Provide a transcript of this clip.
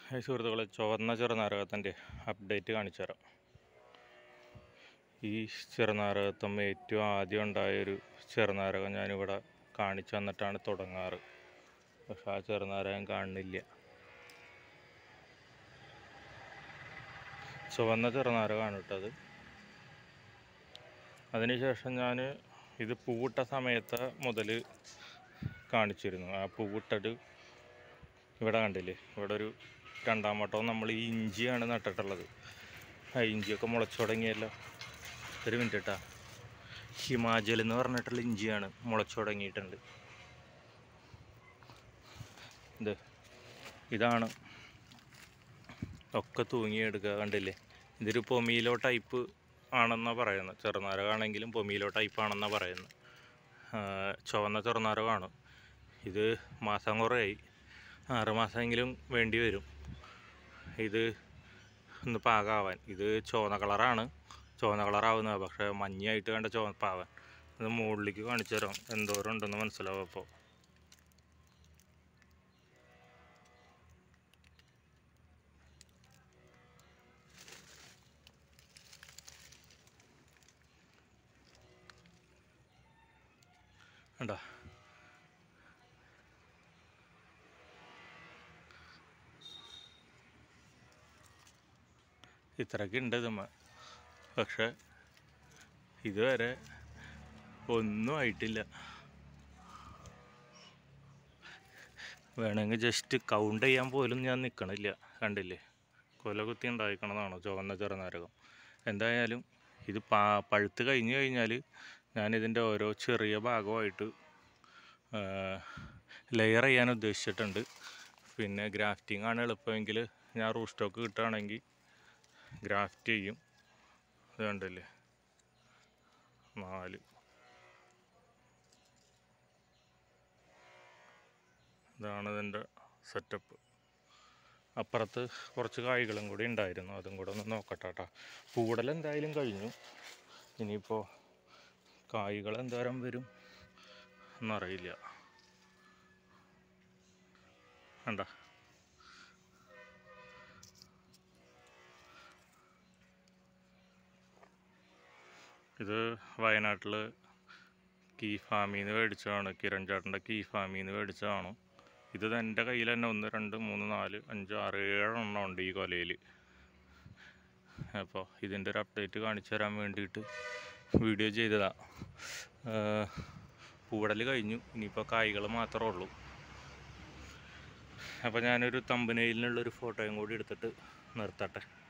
Hi സുഹൃത്തുക്കളെ, ചുവന്ന ചെറുനാരകത്തിൻ്റെ update കാണിച്ചു തരാം. ഈ ചെറുനാരകത്തും ഏറ്റവും ആദ്യം ഉണ്ടായൊരു ചെറുനാരകം ഞാനിവിടെ കാണിച്ചു തന്നിട്ടാണ് തുടങ്ങാറ്. പക്ഷെ ആ ചെറുനാരകം കാണുന്നില്ല. ചുവന്ന ചെറുനാരകമാണ് ഇട്ടത്. അതിനുശേഷം ഞാൻ ഇത് പൂവിട്ട സമയത്ത് മുതൽ കാണിച്ചിരുന്നു. ആ പൂവിട്ടത് ഇവിടെ കണ്ടില്ലേ, ഇവിടെ ഒരു രണ്ടാം വട്ടവും നമ്മൾ ഈ ഇഞ്ചിയാണ് നട്ടിട്ടുള്ളത്. ആ ഇഞ്ചിയൊക്കെ മുളച്ചു തുടങ്ങിയല്ലോ. ഒരു മിനിറ്റ് കേട്ടാ, ഹിമാചൽ എന്ന് പറഞ്ഞിട്ടുള്ള ഇഞ്ചിയാണ്, മുളച്ചു തുടങ്ങിയിട്ടുണ്ട്. ഇതാണ് ഒക്കെ തൂങ്ങിയെടുക്കുക, കണ്ടില്ലേ. ഇതൊരു പൊമീലോ ടൈപ്പ് ആണെന്നാണ് പറയുന്നത്. ചെറുനാരകമാണെങ്കിലും പൊമീലോ ടൈപ്പ് ആണെന്നാണ് പറയുന്നത്. ചുവന്ന ചെറുനാരകമാണ് ഇത്. മാസം കുറേയായി, 6 മാസമെങ്കിലും വേണ്ടി വരും ഇത് ഒന്ന് പാകമാവാൻ. ഇത് ചുവന്ന കളറാണ്, ചുവന്ന കളറാവുന്നത്. പക്ഷേ മഞ്ഞയായിട്ട് വേണ്ട ചുവപ്പാവാൻ. ഇത് മുകളിലേക്ക് കാണിച്ചു തരാം, എന്തോരം ഉണ്ടെന്ന് മനസ്സിലാവും. അപ്പോൾ കണ്ടോ, ഇത്രയ്ക്ക് ഉണ്ട് ഇതുമ്മ. പക്ഷെ ഇതുവരെ ഒന്നും ആയിട്ടില്ല. വേണമെങ്കിൽ ജസ്റ്റ് കൗണ്ട് ചെയ്യാൻ പോലും ഞാൻ നിൽക്കണില്ല. കണ്ടില്ലേ, കൊല കുത്തി ഉണ്ടായിക്കണതാണോ ചുവന്ന ചെറുനാരകം. എന്തായാലും ഇത് പഴുത്ത് കഴിഞ്ഞ് കഴിഞ്ഞാൽ ഞാനിതിൻ്റെ ഓരോ ചെറിയ ഭാഗമായിട്ട് ലെയർ ചെയ്യാൻ ഉദ്ദേശിച്ചിട്ടുണ്ട്. പിന്നെ ഗ്രാഫ്റ്റിംഗ് ആണ് എളുപ്പമെങ്കിൽ ഞാൻ റൂട്ട് സ്റ്റോക്ക് കിട്ടുകയാണെങ്കിൽ ഗ്രാഫ്റ്റ് ചെയ്യും. ഇത് കണ്ടില്ലേ, 4. ഇതാണ് ഇതിൻ്റെ സെറ്റപ്പ്. അപ്പുറത്ത് കുറച്ച് കായ്കളും കൂടി ഉണ്ടായിരുന്നു, അതും കൂടെ ഒന്ന് നോക്കട്ടെ കേട്ടോ. പൂടൽ എന്തായാലും കഴിഞ്ഞു. ഇനിയിപ്പോൾ കായ്കൾ എന്തോരം വരും എന്നറിയില്ല. കണ്ട, ഇത് വയനാട്ടിൽ കീ ഫാമിൽ നിന്ന് മേടിച്ചതാണ്. കിരൺ ചേട്ടൻ്റെ കീ ഫാമിൽ നിന്ന് മേടിച്ചതാണ്. ഇത് എൻ്റെ കയ്യിൽ തന്നെ 1, 2, 3, 4, 5, 6, 7 എണ്ണം ഉണ്ട് ഈ കൊലയിൽ. അപ്പോൾ ഇതിൻ്റെ ഒരു അപ്ഡേറ്റ് കാണിച്ചു തരാൻ വേണ്ടിയിട്ട് വീഡിയോ ചെയ്തതാണ്. പൂവടൽ കഴിഞ്ഞു, ഇനിയിപ്പോൾ കായ്കൾ മാത്രമേ ഉള്ളൂ. അപ്പോൾ ഞാനൊരു തമ്പനെയിലിനുള്ളൊരു ഫോട്ടോയും കൂടി എടുത്തിട്ട് നിർത്തട്ടെ.